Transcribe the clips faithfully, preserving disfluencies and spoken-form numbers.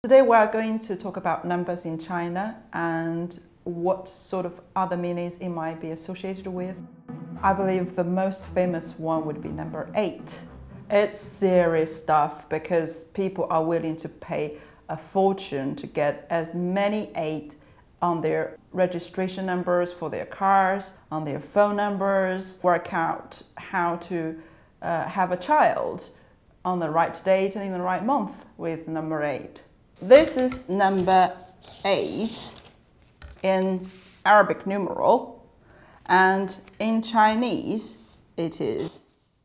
Today we are going to talk about numbers in China and what sort of other meanings it might be associated with. I believe the most famous one would be number eight. It's serious stuff because people are willing to pay a fortune to get as many eight on their registration numbers for their cars, on their phone numbers, work out how to uh, have a child on the right date and in the right month with number eight. This is number eight in Arabic numeral, and in Chinese it is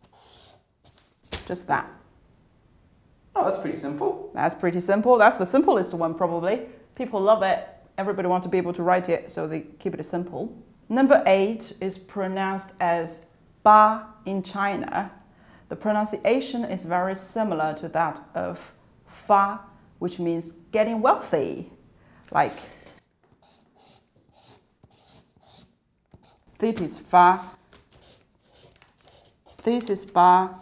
just that. Oh, that's pretty simple. That's pretty simple. That's the simplest one probably. People love it. Everybody wants to be able to write it, so they keep it simple. Number eight is pronounced as ba in China. The pronunciation is very similar to that of fa, which means getting wealthy. Like, this is fa, this is ba,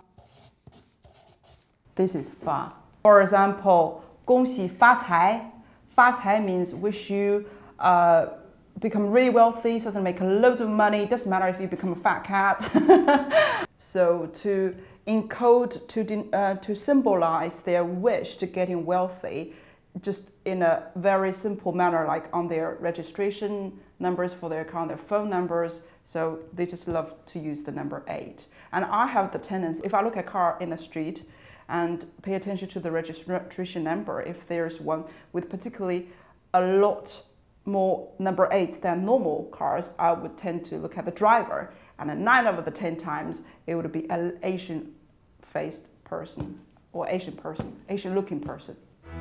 this is fa. For example, 恭喜发财. 发财 means wish you uh, become really wealthy, suddenly make loads of money. Doesn't matter if you become a fat cat. So to encode, to, uh, to symbolize their wish to getting wealthy, just in a very simple manner, like on their registration numbers for their car, their phone numbers. So they just love to use the number eight. And I have the tendency, if I look at a car in the street and pay attention to the registration number, if there's one with particularly a lot more number eight than normal cars, I would tend to look at the driver. And nine out of the ten times, it would be an Asian-faced person or Asian person, Asian-looking person.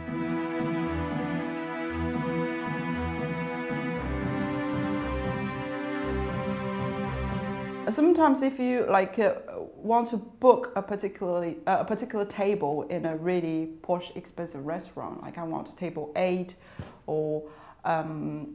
Sometimes if you like uh, want to book a particularly uh, a particular table in a really posh, expensive restaurant, like I want table eight, or um,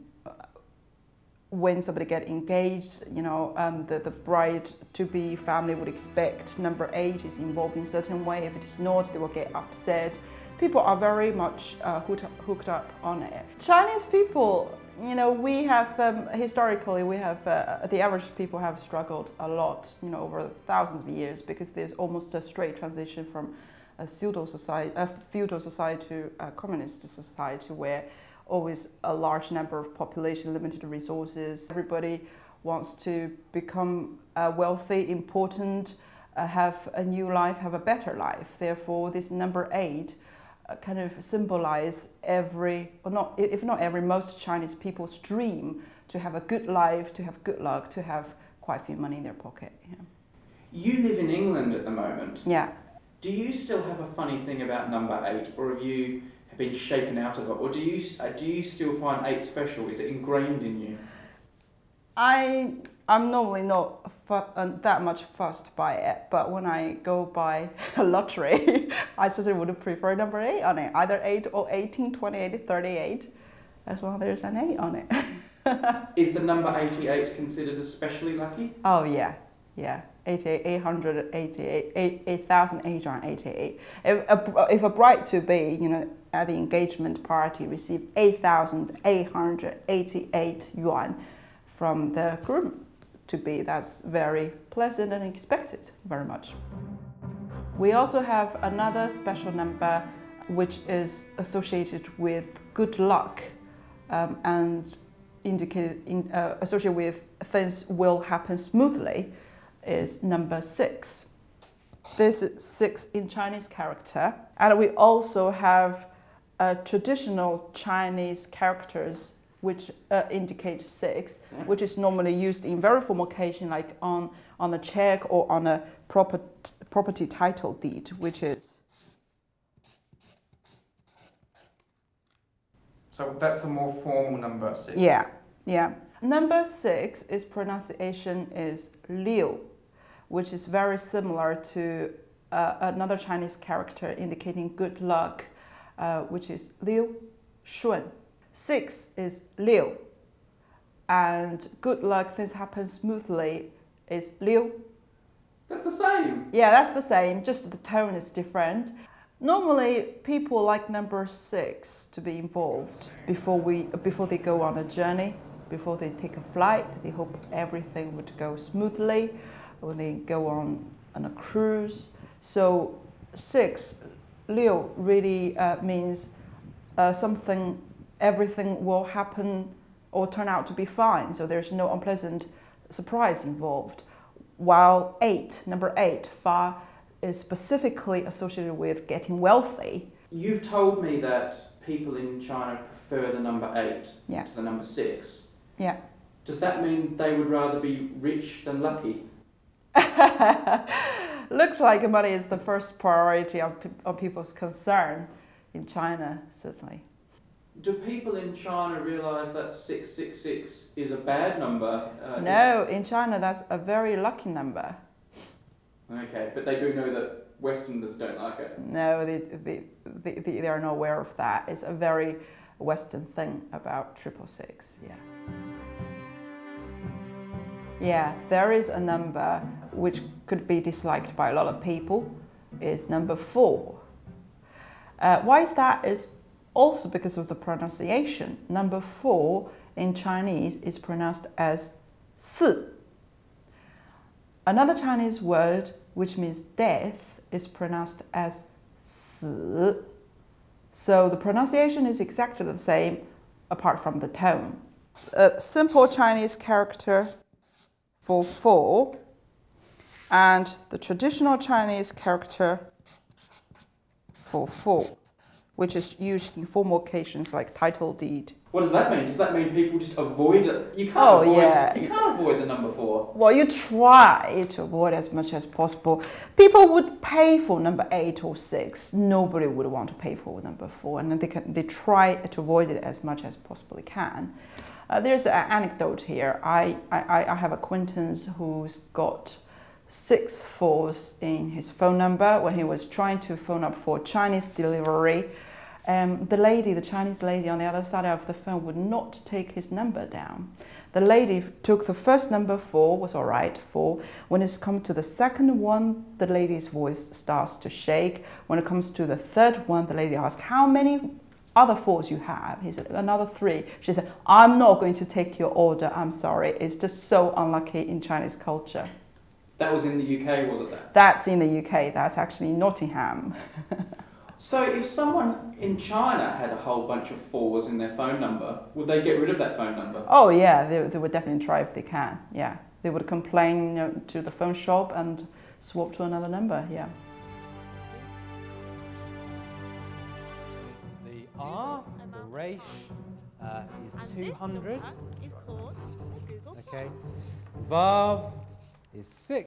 when somebody get engaged, you know, um, the, the bride-to-be family would expect number eight is involved in a certain way. If it is not, they will get upset. People are very much uh, hooked, hooked up on it. Chinese people, you know, we have, um, historically, we have, uh, the average people have struggled a lot, you know, over thousands of years, because there's almost a straight transition from a feudal society, a feudal society to a communist society, where always a large number of population, limited resources. Everybody wants to become uh, wealthy, important, uh, have a new life, have a better life. Therefore, this number eight uh, kind of symbolize every, or not, if not every, most Chinese people's dream to have a good life, to have good luck, to have quite a few money in their pocket. Yeah. You live in England at the moment. Yeah. Do you still have a funny thing about number eight, or have you been shaken out of it, or do you do you still find eight special? Is it ingrained in you? I I'm normally not fu uh, that much fussed by it, but when I go buy a lottery, I certainly would prefer number eight on it, either eight or eighteen, twenty-eight, thirty-eight, as long as there's an eight on it. Is the number eighty-eight considered especially lucky? Oh yeah, yeah. eighty-eight, eight hundred eighty-eight, eight thousand eight hundred eighty-eight. If a, if a bride-to-be, you know, at the engagement party received eight thousand eight hundred eighty-eight yuan from the groom-to-be, that's very pleasant and expected very much. We also have another special number which is associated with good luck um, and indicated in, uh, associated with things will happen smoothly, is number six. This is six in Chinese character, and we also have uh, traditional Chinese characters which uh, indicate six, which is normally used in very formal occasion, like on on a check or on a proper, property title deed, which is. So that's a more formal number six. Yeah, yeah. Number six, its pronunciation is liu, which is very similar to uh, another Chinese character indicating good luck, uh, which is liu shun. Six is liu, and good luck, things happen smoothly, is liu. That's the same. Yeah, that's the same, just the tone is different. Normally, people like number six to be involved before we before they go on a journey, before they take a flight. They hope everything would go smoothly when they go on on a cruise. So six, Liu really uh, means uh, something, everything will happen or turn out to be fine. So there's no unpleasant surprise involved. While eight, number eight, Fa, is specifically associated with getting wealthy. You've told me that people in China prefer the number eight Yeah. to the number six. Yeah. Does that mean they would rather be rich than lucky? Looks like money is the first priority of, pe of people's concern in China, certainly. Do people in China realise that six six six is a bad number? Uh, No, in China that's a very lucky number. Okay, but they do know that Westerners don't like it. No, they, they, they, they are not aware of that. It's a very Western thing about triple six, yeah. Yeah, there is a number which could be disliked by a lot of people, is number four. Uh, why is that? Is also because of the pronunciation. Number four in Chinese is pronounced as si. Another Chinese word which means death is pronounced as si. So the pronunciation is exactly the same apart from the tone. A simple Chinese character for four and the traditional Chinese character for four, which is used in formal occasions like title deed. What does that mean? Does that mean people just avoid it? You can't Oh, avoid, yeah. You can't avoid the number four. Well, you try to avoid as much as possible. People would pay for number eight or six. Nobody would want to pay for number four, and they can they try to avoid it as much as possibly can. Uh, there's an anecdote here. I, I I have an acquaintance who's got six fours in his phone number when he was trying to phone up for Chinese delivery. Um, the lady, the Chinese lady on the other side of the phone would not take his number down. The lady took the first number, four, was all right, four. When it's come to the second one, the lady's voice starts to shake. When it comes to the third one, the lady asks, how many other fours you have? He said, another three. She said, I'm not going to take your order, I'm sorry. It's just so unlucky in Chinese culture. That was in the U K, was it that? That's in the U K, that's actually in Nottingham. So if someone in China had a whole bunch of fours in their phone number, would they get rid of that phone number? Oh yeah, they, they would definitely try if they can, yeah. They would complain, you know, to the phone shop and swap to another number, yeah. The R, the Reish, uh, is two hundred. Is called Google. Okay. Vav is six.